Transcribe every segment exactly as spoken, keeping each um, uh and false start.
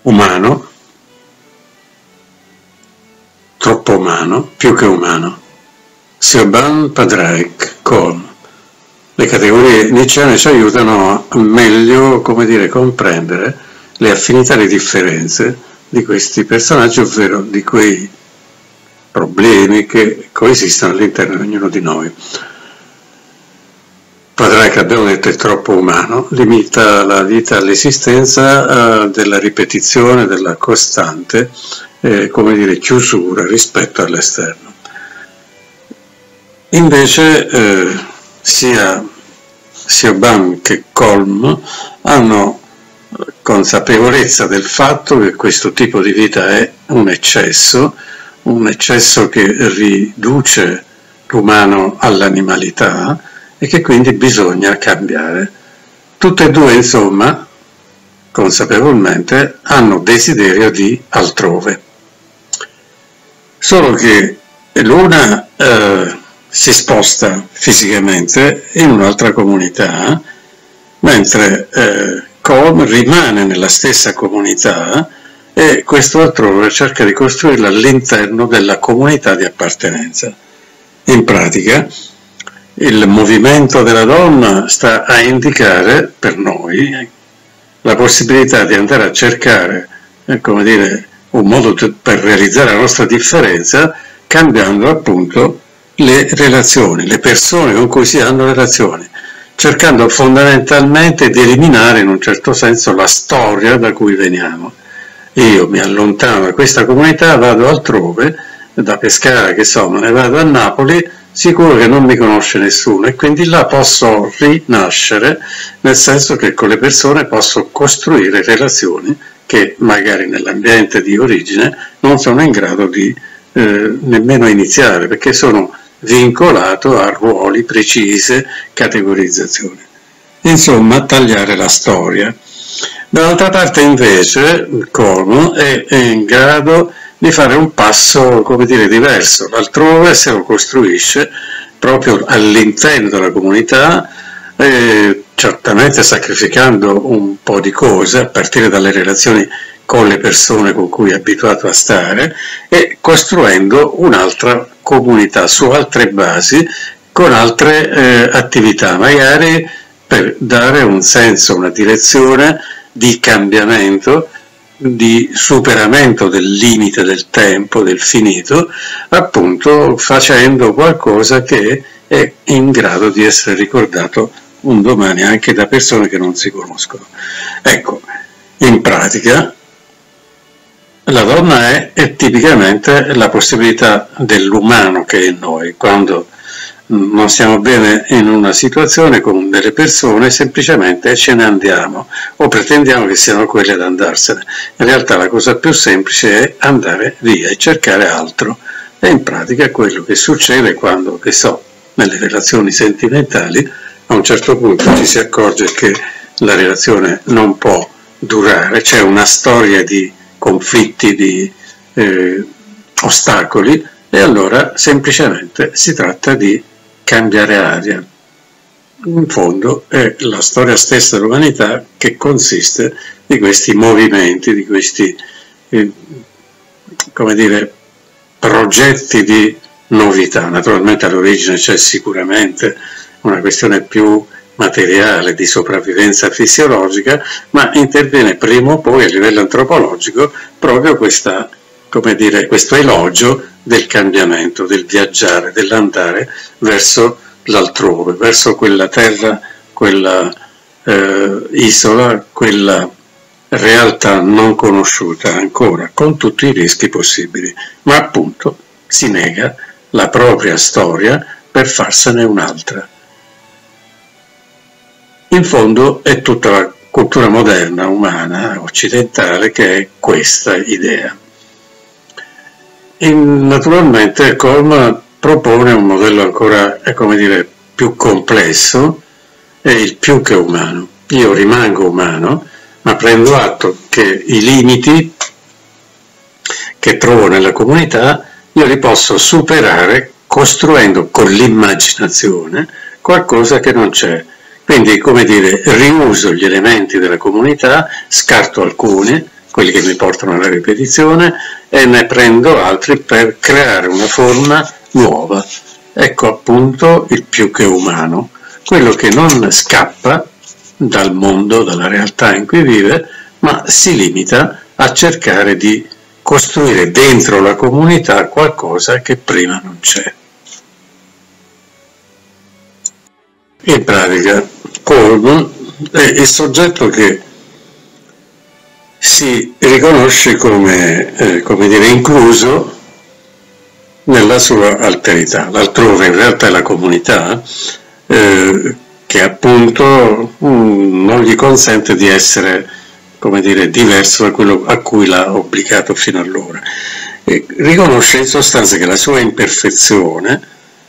umano, troppo umano, più che umano. Siobhan, Padraic, Colm. Le categorie nietzscheane ci aiutano a meglio, come dire, comprendere le affinità e le differenze di questi personaggi, ovvero di quei problemi che coesistono all'interno di ognuno di noi. Padraic, abbiamo detto, è troppo umano, limita la vita all'esistenza uh, della ripetizione, della costante, eh, come dire, chiusura rispetto all'esterno. Invece eh, sia Siobhan che Colm hanno consapevolezza del fatto che questo tipo di vita è un eccesso, un eccesso che riduce l'umano all'animalità e che quindi bisogna cambiare. Tutte e due, insomma, consapevolmente, hanno desiderio di altrove. Solo che l'una eh, si sposta fisicamente in un'altra comunità, mentre eh, Colm rimane nella stessa comunità e questo altrove cerca di costruirla all'interno della comunità di appartenenza. In pratica, il movimento della donna sta a indicare per noi la possibilità di andare a cercare, eh, come dire, un modo per realizzare la nostra differenza, cambiando appunto le relazioni, le persone con cui si hanno relazioni, cercando fondamentalmente di eliminare in un certo senso la storia da cui veniamo. Io mi allontano da questa comunità, vado altrove, da Pescara, che so, me ne vado a Napoli, sicuro che non mi conosce nessuno e quindi là posso rinascere, nel senso che con le persone posso costruire relazioni che magari nell'ambiente di origine non sono in grado di eh, nemmeno iniziare, perché sono vincolato a ruoli, precise categorizzazioni. Insomma, tagliare la storia. Dall'altra parte invece Colm è, è in grado di fare un passo, come dire, diverso. L'altrove se lo costruisce proprio all'interno della comunità, eh, certamente sacrificando un po' di cose, a partire dalle relazioni con le persone con cui è abituato a stare, e costruendo un'altra comunità su altre basi, con altre eh, attività, magari per dare un senso, una direzione di cambiamento, di superamento del limite del tempo, del finito, appunto facendo qualcosa che è in grado di essere ricordato un domani anche da persone che non si conoscono. Ecco, in pratica la donna è, è tipicamente la possibilità dell'umano che è in noi. Quando non stiamo bene in una situazione con delle persone, semplicemente ce ne andiamo o pretendiamo che siano quelle ad andarsene. In realtà la cosa più semplice è andare via e cercare altro. E in pratica è quello che succede quando, che so, nelle relazioni sentimentali, a un certo punto ci si accorge che la relazione non può durare, c'è una storia di conflitti, di eh, ostacoli, e allora semplicemente si tratta di cambiare aria. In fondo è la storia stessa dell'umanità che consiste di questi movimenti, di questi eh, come dire, progetti di novità. Naturalmente all'origine c'è sicuramente una questione più materiale di sopravvivenza fisiologica, ma interviene prima o poi a livello antropologico proprio questa, come dire, questo elogio del cambiamento, del viaggiare, dell'andare verso l'altrove, verso quella terra, quella eh, isola, quella realtà non conosciuta ancora, con tutti i rischi possibili, ma appunto si nega la propria storia per farsene un'altra. In fondo è tutta la cultura moderna, umana, occidentale, che è questa idea. E naturalmente Colm propone un modello ancora, come dire, più complesso, è il più che umano. Io rimango umano, ma prendo atto che i limiti che trovo nella comunità io li posso superare costruendo con l'immaginazione qualcosa che non c'è. Quindi, come dire, riuso gli elementi della comunità, scarto alcuni, quelli che mi portano alla ripetizione, e ne prendo altri per creare una forma nuova. Ecco appunto il più che umano, quello che non scappa dal mondo, dalla realtà in cui vive, ma si limita a cercare di costruire dentro la comunità qualcosa che prima non c'è. In pratica, Coleman è il soggetto che si riconosce come, eh, come dire, incluso nella sua alterità. L'altrove in realtà è la comunità eh, che appunto um, non gli consente di essere, come dire, diverso da quello a cui l'ha obbligato fino allora. E riconosce in sostanza che la sua imperfezione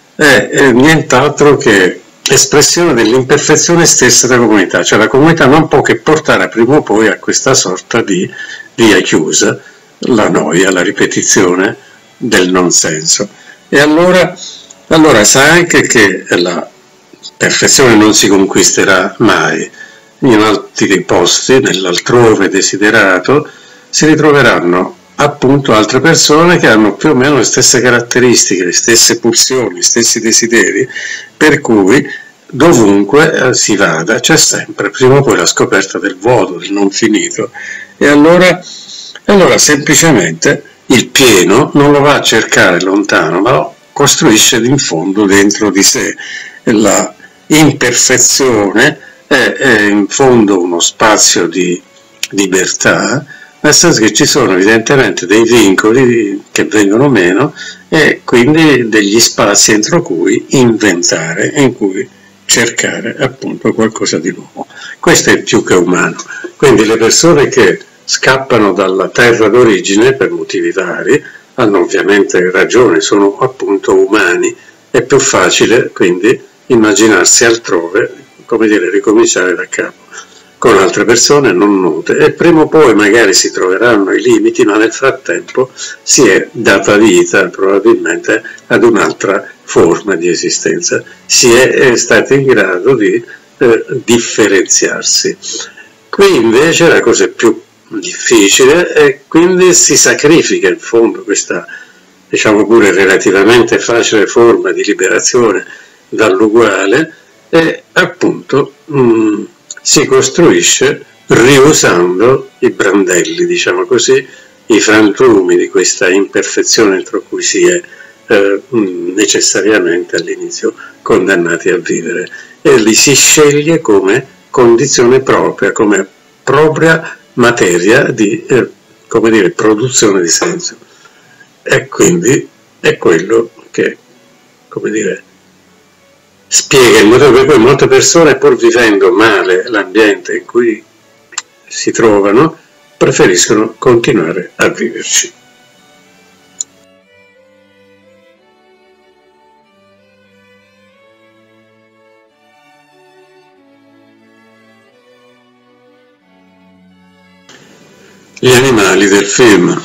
è, è nient'altro che espressione dell'imperfezione stessa della comunità, cioè la comunità non può che portare prima o poi a questa sorta di via chiusa, la noia, la ripetizione del non senso. E allora, allora sa anche che la perfezione non si conquisterà mai. In altri posti, nell'altrove desiderato, si ritroveranno appunto altre persone che hanno più o meno le stesse caratteristiche, le stesse pulsioni, gli stessi desideri, per cui dovunque si vada c'è sempre prima o poi la scoperta del vuoto, del non finito, e allora, allora semplicemente il pieno non lo va a cercare lontano, ma lo costruisce in fondo dentro di sé. La imperfezione è, è in fondo uno spazio di libertà, nel senso che ci sono evidentemente dei vincoli che vengono meno e quindi degli spazi entro cui inventare e in cui cercare appunto qualcosa di nuovo. Questo è più che umano. Quindi le persone che scappano dalla terra d'origine per motivi vari hanno ovviamente ragione, sono appunto umani. È più facile quindi immaginarsi altrove, come dire, ricominciare da capo, con altre persone non note, e prima o poi magari si troveranno i limiti, ma nel frattempo si è data vita probabilmente ad un'altra forma di esistenza, si è, è stati in grado di eh, differenziarsi. Qui invece la cosa è più difficile e quindi si sacrifica in fondo questa, diciamo pure relativamente facile forma di liberazione dall'uguale e appunto mh, si costruisce riusando i brandelli, diciamo così, i frantumi di questa imperfezione entro cui si è eh, necessariamente all'inizio condannati a vivere, e li si sceglie come condizione propria, come propria materia di eh, come dire, produzione di senso. E quindi è quello che, come dire, spiega il motivo per cui molte persone, pur vivendo male l'ambiente in cui si trovano, preferiscono continuare a viverci. Gli animali del film.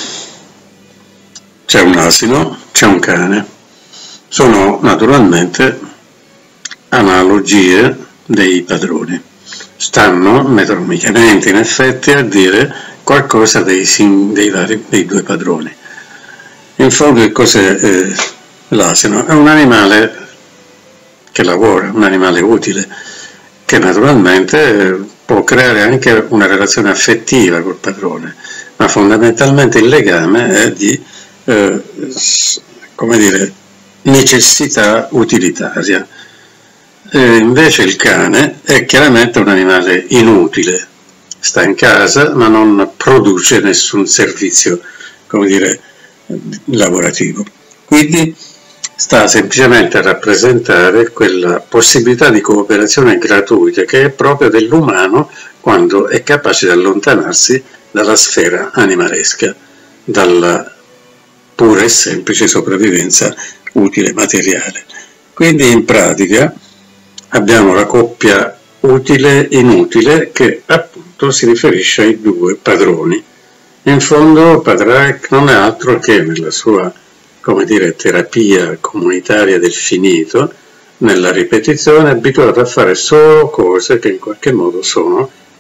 C'è un asino, c'è un cane. Sono naturalmente analogie dei padroni. Stanno metronomicamente in effetti a dire qualcosa dei, dei, vari, dei due padroni. In fondo che cos'è eh, l'asino? È un animale che lavora, un animale utile, che naturalmente può creare anche una relazione affettiva col padrone, ma fondamentalmente il legame è di eh, come dire, necessità utilitaria. E invece il cane è chiaramente un animale inutile, sta in casa ma non produce nessun servizio, come dire, lavorativo. Quindi sta semplicemente a rappresentare quella possibilità di cooperazione gratuita che è propria dell'umano quando è capace di allontanarsi dalla sfera animalesca, dalla pura e semplice sopravvivenza utile materiale. Quindi in pratica abbiamo la coppia utile-inutile che appunto si riferisce ai due padroni. In fondo Padraic non è altro che nella sua, come dire, terapia comunitaria del finito, nella ripetizione, è abituato a fare solo cose che in qualche modo sono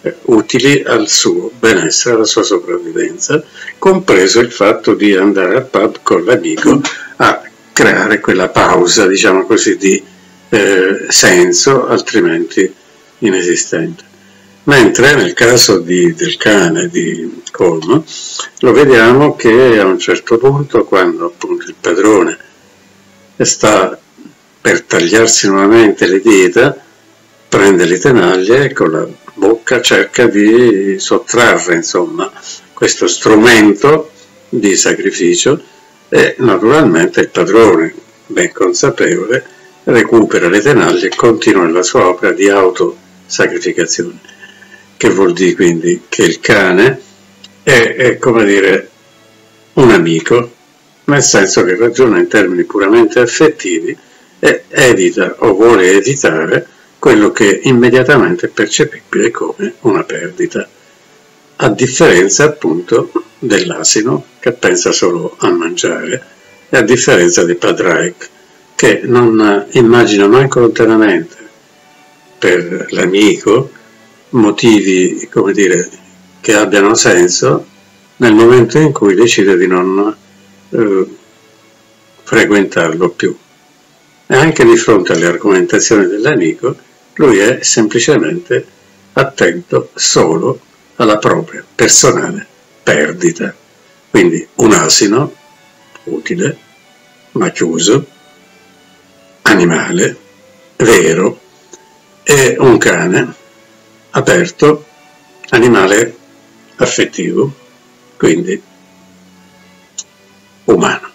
eh, utili al suo benessere, alla sua sopravvivenza, compreso il fatto di andare al pub con l'amico a creare quella pausa, diciamo così, di eh, senso, altrimenti inesistente. Mentre nel caso di, del cane di Colm lo vediamo che a un certo punto, quando appunto il padrone sta per tagliarsi nuovamente le dita, prende le tenaglie e con la bocca cerca di sottrarre, insomma, questo strumento di sacrificio, e naturalmente il padrone, ben consapevole, recupera le tenaglie e continua la sua opera di autosacrificazione. Che vuol dire quindi che il cane è, è come dire un amico, nel senso che ragiona in termini puramente affettivi e evita o vuole evitare quello che immediatamente è percepibile come una perdita, a differenza appunto dell'asino che pensa solo a mangiare, e a differenza di Padraic che non immagina manco lontanamente per l'amico motivi, come dire, che abbiano senso nel momento in cui decide di non eh, frequentarlo più. E anche di fronte alle argomentazioni dell'amico, lui è semplicemente attento solo alla propria personale perdita. Quindi un asino utile, ma chiuso, animale, vero, e un cane aperto, animale affettivo, quindi umano.